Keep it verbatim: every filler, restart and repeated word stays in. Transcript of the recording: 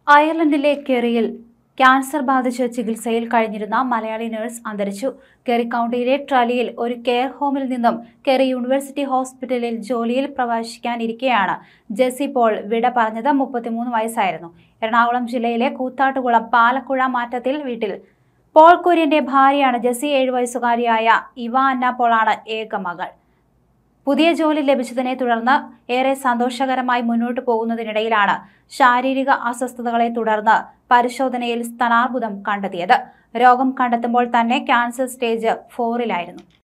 അയർലൻഡിലെ കെറിയിൽ cancer ബാധിച്ച് ചികിത്സയിൽ കഴിഞ്ഞിരുന്ന മലയാളി നഴ്സ് അന്തരിച്ചു. കെറി കൗണ്ടിയിലെ ട്രലിയിൽ ഒരു കെയർ ഹോമിൽ നിന്നും കെറി യൂണിവേഴ്സിറ്റി ഹോസ്പിറ്റലിൽ ജോലിയിൽ പ്രവേശിക്കാനിരിക്കെയാണ് ജെസ്സി പോൾ വിട പറഞ്ഞത്. മുപ്പത്തിമൂന്ന് വയസ്സായിരുന്നു. എറണാകുളം ജില്ലയിലെ കൂത്താട്ടുകുളം പാലക്കുഴ മാറ്റത്തിൽ വീട്ടിൽ പോൾ കുര്യന്റെ ഭാര്യയാണ് ജെസ്സി. ഏഴു വയസ്സുകാരിയായ ഇവ അന്ന പോളാണ് ഏക മകൾ. പുതിയ ജോലി ലഭിച്ചതിനെ തുടർന്ന് ഏറെ സന്തോഷകരമായി മുന്നോട്ടു പോകുന്നതിനിടയിലാണ് ശാരീരിക അസ്വസ്ഥതകളെ തുടർന്ന് പരിശോധനയിൽ സ്തനാർബുദം കണ്ടെത്തിയത്. രോഗം കണ്ടെത്തുമ്പോൾ തന്നെ ക്യാൻസർ സ്റ്റേജ് ഫോറിലായിരുന്നു.